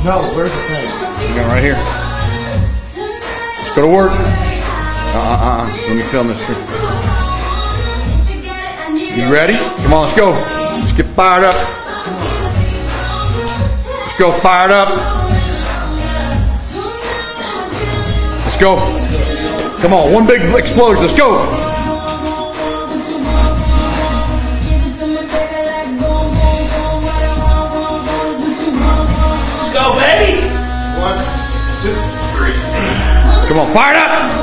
No, where's the thing? You got right here. Let's go to work. Let me film this. You ready? Come on, let's go. Let's get fired up. Let's go, fired up. Let's go. Come on, one big explosion. Let's go. Let's go, baby. 1, 2, 3. Come on, fired up.